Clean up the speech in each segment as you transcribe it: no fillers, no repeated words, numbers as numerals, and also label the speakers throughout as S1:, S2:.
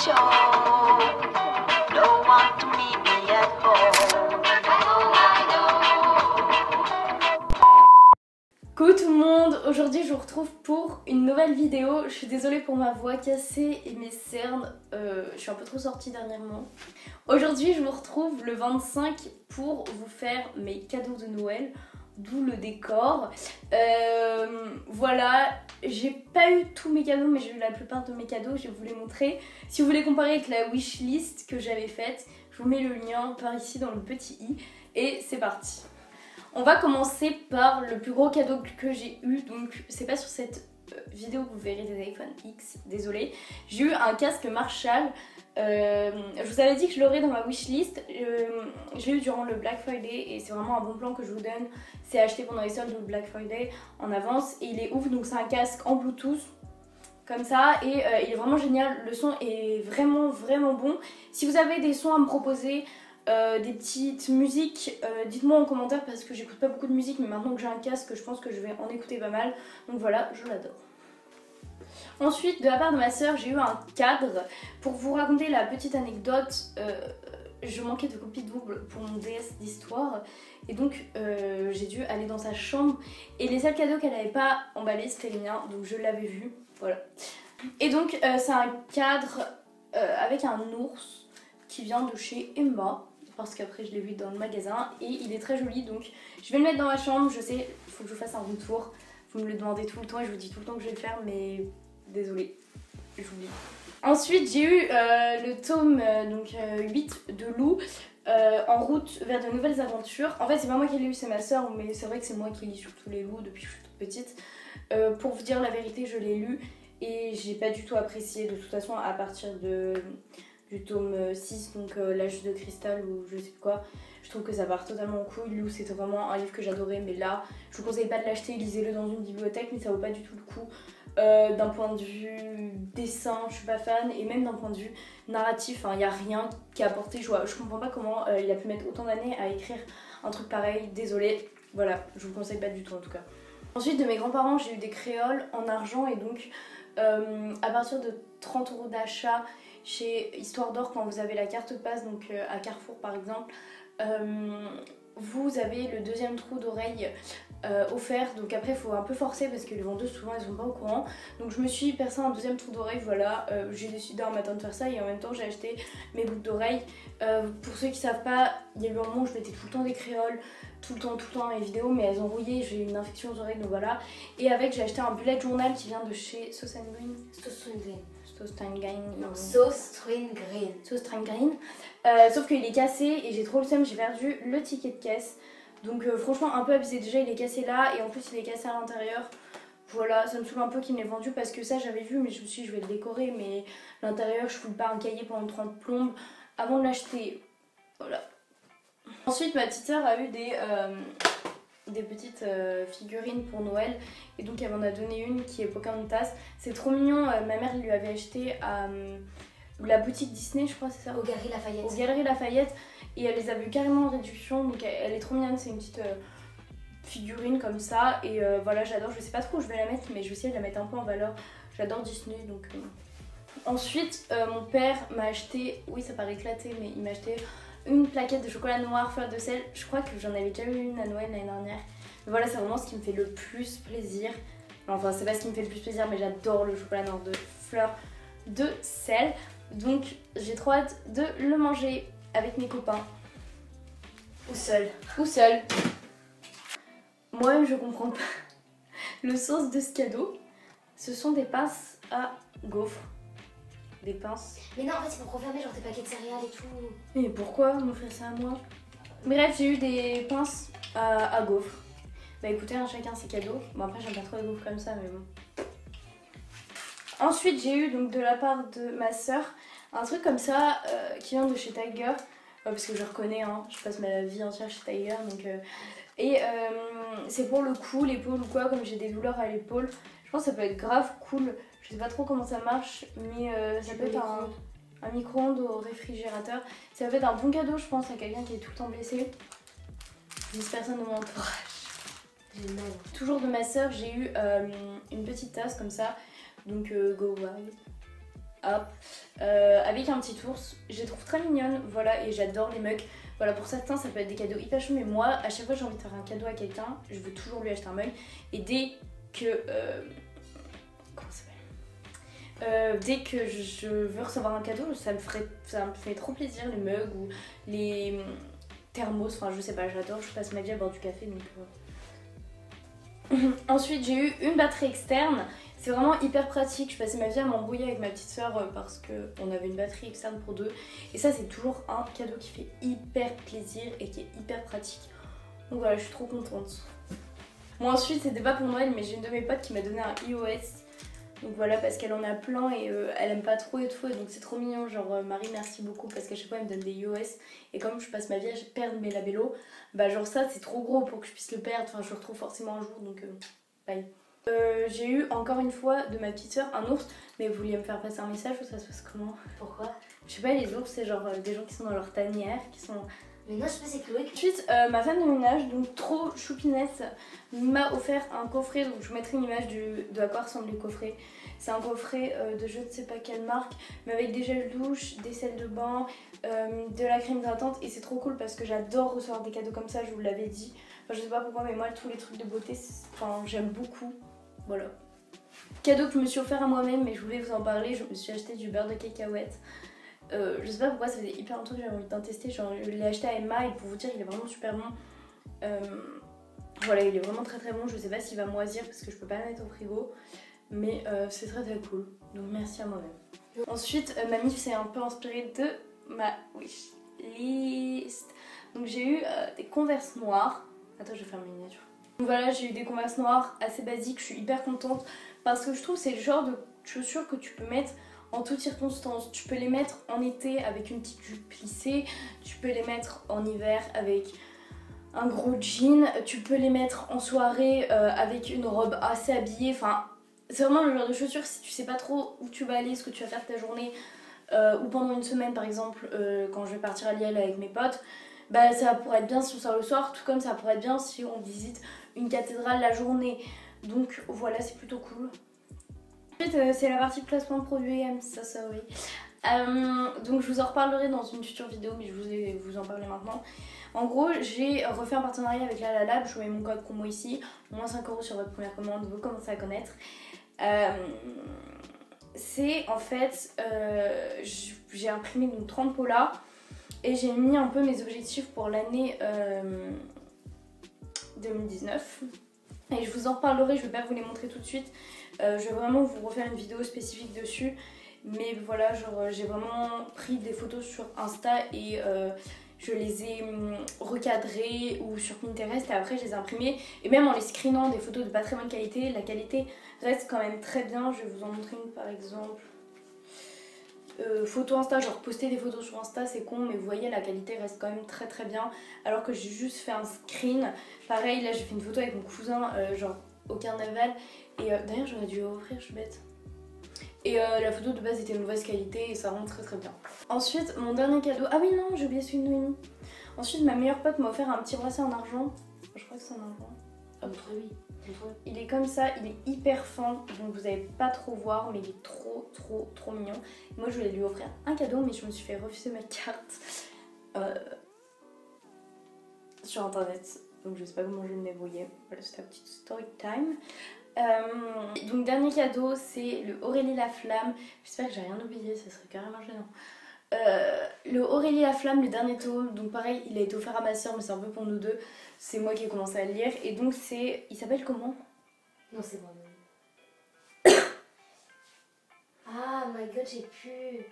S1: Don't want to meet me at home.
S2: Coucou tout le monde, aujourd'hui je vous retrouve pour une nouvelle vidéo. Je suis désolée pour ma voix cassée et mes cernes, je suis un peu trop sortie dernièrement. Aujourd'hui je vous retrouve le 25 pour vous faire mes cadeaux de Noël, d'où le décor. Voilà, j'ai pas eu tous mes cadeaux mais j'ai eu la plupart de mes cadeaux, je vais vous les montrer. Si vous voulez comparer avec la wishlist que j'avais faite, je vous mets le lien par ici dans le petit i et c'est parti. On va commencer par le plus gros cadeau que j'ai eu, donc c'est pas sur cette vidéo que vous verrez des iPhone X, désolée. J'ai eu un casque Marshall, je vous avais dit que je l'aurais dans ma wishlist, je l'ai eu durant le Black Friday et c'est vraiment un bon plan que je vous donne. C'est acheté pendant les soldes du Black Friday en avance et il est ouf, donc c'est un casque en Bluetooth. Comme ça et il est vraiment génial, le son est vraiment bon. Si vous avez des sons à me proposer, des petites musiques, dites-moi en commentaire parce que j'écoute pas beaucoup de musique mais maintenant que j'ai un casque je pense que je vais en écouter pas mal, donc voilà, je l'adore. Ensuite de la part de ma soeur j'ai eu un cadre. Pour vous raconter la petite anecdote, je manquais de copie double pour mon DS d'histoire et donc j'ai dû aller dans sa chambre et les seuls cadeaux qu'elle n'avait pas emballés c'était les miens, donc je l'avais vu, voilà. Et donc c'est un cadre avec un ours qui vient de chez Emma, parce qu'après je l'ai vu dans le magasin et il est très joli, donc je vais le mettre dans ma chambre. Je sais, il faut que je fasse un retour, vous me le demandez tout le temps et je vous dis tout le temps que je vais le faire mais désolée, j'oublie. Ensuite j'ai eu le tome 8 de Lou, En route vers de nouvelles aventures. En fait c'est pas moi qui l'ai eu, c'est ma soeur, mais c'est vrai que c'est moi qui lis surtout les Lou depuis que je suis toute petite. Pour vous dire la vérité, je l'ai lu et j'ai pas du tout apprécié de toute façon à partir du tome 6, donc l'âge de cristal ou je sais quoi. Je trouve que ça part totalement en couille. Lou c'était vraiment un livre que j'adorais, mais là je vous conseille pas de l'acheter, lisez-le dans une bibliothèque, mais ça vaut pas du tout le coup. D'un point de vue dessin je suis pas fan et même d'un point de vue narratif, il n'y a rien qui a apporté. Je comprends pas comment il a pu mettre autant d'années à écrire un truc pareil, désolée, voilà, je vous conseille pas du tout en tout cas. Ensuite de mes grands-parents j'ai eu des créoles en argent et donc à partir de 30 € d'achat chez Histoire d'Or, quand vous avez la carte passe, donc à Carrefour par exemple, vous avez le deuxième trou d'oreille offert. Donc après il faut un peu forcer parce que les vendeuses souvent elles sont pas au courant. Donc je me suis percé un deuxième trou d'oreille, voilà. J'ai décidé un matin de faire ça et en même temps j'ai acheté mes boucles d'oreilles. Pour ceux qui savent pas, il y a eu un moment où je mettais tout le temps des créoles, tout le temps dans mes vidéos, mais elles ont rouillé, j'ai eu une infection aux oreilles, donc voilà. Et avec j'ai acheté un bullet journal qui vient de chez Sauce Green. Sauf qu'il est cassé et j'ai trop le seum, j'ai perdu le ticket de caisse. Donc franchement un peu abusé, déjà il est cassé là et en plus il est cassé à l'intérieur. Voilà, ça me saoule un peu qu'il me l'ait vendu parce que ça j'avais vu mais je me suis dit je vais le décorer, mais l'intérieur je foule pas un cahier pendant 30 plombes avant de l'acheter. Voilà. Ensuite ma petite soeur a eu des petites figurines pour Noël et donc elle m'en a donné une qui est Pocahontas. C'est trop mignon, ma mère lui avait acheté à la boutique Disney, je crois c'est ça,
S3: aux Galeries Lafayette.
S2: Aux Galeries Lafayette, et elle les a vues carrément en réduction, donc elle est trop mignonne, c'est une petite figurine comme ça et voilà, j'adore. Je sais pas trop où je vais la mettre mais je vais essayer de la mettre un peu en valeur, j'adore Disney donc Ensuite mon père m'a acheté, oui ça paraît éclaté mais il m'a acheté une plaquette de chocolat noir fleur de sel. Je crois que j'en avais déjà eu une à Noël l'année dernière, mais voilà c'est vraiment ce qui me fait le plus plaisir. Enfin c'est pas ce qui me fait le plus plaisir mais j'adore le chocolat noir de fleur de sel, donc j'ai trop hâte de le manger avec mes copains ou seul. Moi je comprends pas le sens de ce cadeau. Ce sont des pinces à gaufres. Des pinces.
S3: Mais non, en fait, c'est pour refermer genre tes paquets de céréales et tout.
S2: Mais pourquoi m'offrir ça à moi? Bref, j'ai eu des pinces à gaufres. Bah écoutez, chacun ses cadeaux. Bon, après, j'aime pas trop les gaufres comme ça, mais bon. Ensuite, j'ai eu donc de la part de ma soeur un truc comme ça qui vient de chez Tiger. Parce que je reconnais, hein, je passe ma vie entière chez Tiger. Donc, et c'est pour le cou, l'épaule ou quoi, comme j'ai des douleurs à l'épaule. Je pense que ça peut être grave cool. Je sais pas trop comment ça marche, mais ça peut être un micro-ondes au réfrigérateur. Ça peut être un bon cadeau, je pense, à quelqu'un qui est tout le temps blessé. 10 personnes de mon entourage.
S3: J'ai mal.
S2: Toujours de ma soeur, j'ai eu une petite tasse comme ça. Donc Go Wild. Up avec un petit ours. Je les trouve très mignonnes, voilà, et j'adore les mugs. Voilà, pour certains ça peut être des cadeaux hyper chauds, mais moi à chaque fois que j'ai envie de faire un cadeau à quelqu'un, je veux toujours lui acheter un mug. Et dès que comment ça s'appelle, dès que je veux recevoir un cadeau, ça me fait trop plaisir, les mugs ou les thermos, enfin je sais pas, j'adore, je passe ma vie à boire du café donc Ensuite j'ai eu une batterie externe. C'est vraiment hyper pratique, je passais ma vie à m'embrouiller avec ma petite soeur parce qu'on avait une batterie externe pour deux. Et ça c'est toujours un cadeau qui fait hyper plaisir et qui est hyper pratique. Donc voilà, je suis trop contente. Bon ensuite c'était pas pour Noël mais j'ai une de mes potes qui m'a donné un iOS. Donc voilà, parce qu'elle en a plein et elle aime pas trop et tout, et donc c'est trop mignon. Genre Marie merci beaucoup parce qu'à chaque fois elle me donne des iOS. Et comme je passe ma vie à perdre mes labellos, bah genre ça c'est trop gros pour que je puisse le perdre. Enfin je le retrouve forcément un jour donc bye. J'ai eu encore une fois de ma petite soeur un ours, mais vous vouliez me faire passer un message ou ça se passe comment?
S3: Pourquoi?
S2: Je sais pas, les ours c'est genre des gens qui sont dans leur tanière, qui sont...
S3: Mais non, je sais pas, c'est Chloé.
S2: Ensuite, ma femme de ménage, donc trop choupinette, m'a offert un coffret, donc je vous mettrai une image de à quoi ressemble le coffret. C'est un coffret de je ne sais pas quelle marque, mais avec des gels douche, des sels de bain, de la crème hydratante, et c'est trop cool parce que j'adore recevoir des cadeaux comme ça, je vous l'avais dit. Enfin je sais pas pourquoi, mais moi tous les trucs de beauté, enfin j'aime beaucoup. Voilà. Cadeau que je me suis offert à moi-même, mais je voulais vous en parler, je me suis acheté du beurre de cacahuète. Je sais pas pourquoi, ça faisait hyper longtemps que j'avais envie d'en tester. Genre, je l'ai acheté à Emma et pour vous dire, il est vraiment super bon. Voilà, il est vraiment très très bon. Je sais pas s'il va moisir parce que je peux pas le mettre au frigo, mais c'est très très cool. Donc merci à moi-même. Ensuite, ma mif s'est un peu inspirée de ma wishlist. Donc j'ai eu des Converse noires. Attends, je vais faire une miniature. Donc voilà, j'ai eu des Converse noires assez basiques. Je suis hyper contente parce que je trouve que c'est le genre de chaussures que tu peux mettre en toutes circonstances. Tu peux les mettre en été avec une petite jupe plissée, tu peux les mettre en hiver avec un gros jean, tu peux les mettre en soirée avec une robe assez habillée. Enfin, c'est vraiment le genre de chaussures si tu sais pas trop où tu vas aller, ce que tu vas faire de ta journée, ou pendant une semaine par exemple, quand je vais partir à Liège avec mes potes, bah ça pourrait être bien si on sort le soir, tout comme ça pourrait être bien si on visite une cathédrale la journée. Donc voilà, c'est plutôt cool. Ensuite, c'est la partie placement de produits, I'm so sorry. Donc je vous en reparlerai dans une future vidéo, mais je vais vous en parler maintenant. En gros, j'ai refait un partenariat avec la Lab, je vous mets mon code promo ici, moins 5 € sur votre première commande, vous commencez à connaître. C'est en fait, j'ai imprimé donc 30 polas et j'ai mis un peu mes objectifs pour l'année 2019. Et je vous en reparlerai, je vais pas vous les montrer tout de suite. Je vais vraiment vous refaire une vidéo spécifique dessus. Mais voilà, genre j'ai vraiment pris des photos sur Insta et je les ai recadrées ou sur Pinterest et après je les ai imprimées. Et même en les screenant des photos de pas très bonne qualité, la qualité reste quand même très bien. Je vais vous en montrer une par exemple. Photo Insta, genre poster des photos sur Insta c'est con, mais vous voyez la qualité reste quand même très très bien. Alors que j'ai juste fait un screen. Pareil, là j'ai fait une photo avec mon cousin, genre au carnaval. Et d'ailleurs j'aurais dû offrir, je suis bête. Et la photo de base était de mauvaise qualité et ça rend très très bien. Ensuite, mon dernier cadeau. Ah oui, non, j'ai oublié celui de Noémie. Ensuite, ma meilleure pote m'a offert un petit bracelet en argent. Je crois que c'est en argent.
S3: Ah, oui.
S2: Il est comme ça, il est hyper fin, donc vous n'allez pas trop voir, mais il est trop trop trop mignon. Moi, je voulais lui offrir un cadeau, mais je me suis fait refuser ma carte sur internet. Donc, je sais pas comment je vais me débrouiller. Voilà, c'était la petite story time. Donc dernier cadeau, c'est le Aurélie la Flamme. J'espère que j'ai rien oublié, ça serait carrément gênant. Le Aurélie la Flamme, le dernier tome. Donc pareil, il a été offert à ma soeur, mais c'est un peu pour nous deux. C'est moi qui ai commencé à le lire. Et donc c'est... Il s'appelle comment?
S3: Non, c'est moi. Ah my god, j'ai pu...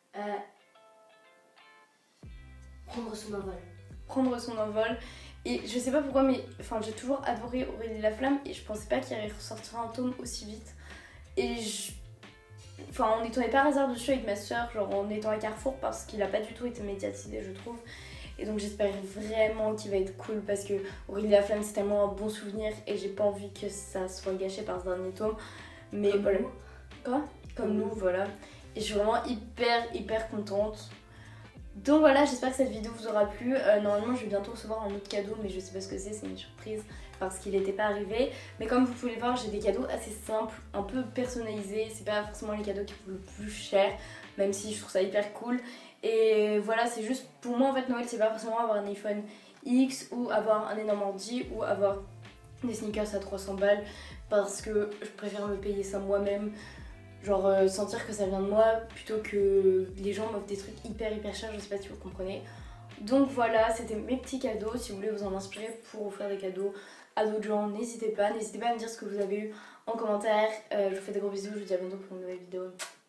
S3: prendre son envol.
S2: Prendre son envol. Et je sais pas pourquoi, mais enfin, j'ai toujours adoré Aurélie la Flamme et je pensais pas qu'il allait ressortir un tome aussi vite. Et enfin, on est tombé par hasard dessus avec ma soeur, genre en étant à Carrefour, parce qu'il a pas du tout été médiatisé, je trouve. Et donc j'espère vraiment qu'il va être cool parce que Aurélie la Flamme c'est tellement un bon souvenir et j'ai pas envie que ça soit gâché par ce dernier tome. Mais
S3: Comme
S2: voilà.
S3: nous.
S2: Quoi? Comme nous, voilà. Et je suis vraiment hyper contente Donc voilà, j'espère que cette vidéo vous aura plu. Normalement je vais bientôt recevoir un autre cadeau, mais je sais pas ce que c'est une surprise parce qu'il n'était pas arrivé. Mais comme vous pouvez le voir, j'ai des cadeaux assez simples, un peu personnalisés. C'est pas forcément les cadeaux qui coûtent le plus cher, même si je trouve ça hyper cool. Et voilà, c'est juste pour moi en fait Noël, c'est pas forcément avoir un iPhone X ou avoir un énorme ordi ou avoir des sneakers à 300 balles, parce que je préfère me payer ça moi-même. Genre sentir que ça vient de moi plutôt que les gens m'offrent des trucs hyper chers, je sais pas si vous comprenez. Donc voilà, c'était mes petits cadeaux. Si vous voulez vous en inspirer pour offrir des cadeaux à d'autres gens, n'hésitez pas à me dire ce que vous avez eu en commentaire. Je vous fais des gros bisous, je vous dis à bientôt pour une nouvelle vidéo.